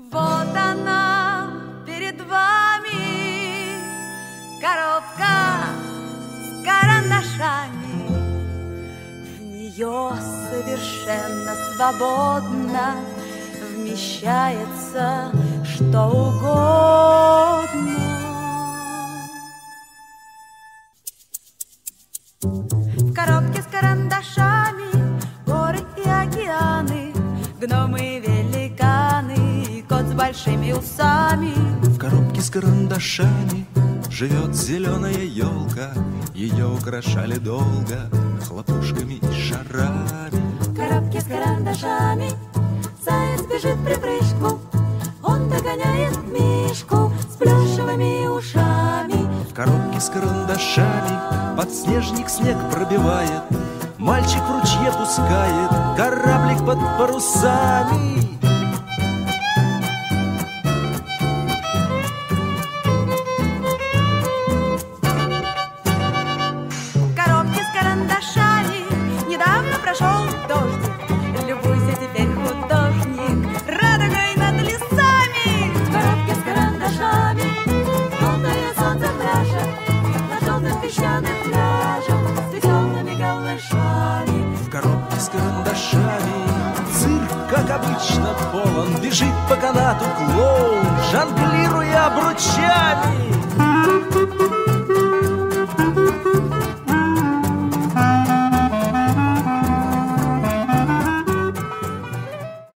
Вот она перед вами, коробка с карандашами. В нее совершенно свободно вмещается что угодно. В коробке с карандашами горы и океаны, гномы и великаны, и кот с большими усами. В коробке с карандашами живет зеленая елка, ее украшали долго хлопушками и шарами. В коробке с карандашами заяц бежит в припрыжку, он догоняет мишку с плюшевыми ушами. В коробке с карандашами подснежник снег пробивает, мальчик в ручье пускает кораблик под парусами. В коробке с карандашами недавно прошел дождик, любуйся теперь, художник, радугой над лесами. В коробке с карандашами желтое солнце пляшет на желтых песчаных пляжах с веселыми голышами. В коробке с карандашами цирк, как обычно, полон, бежит по канату клоун, жонглируя обручами.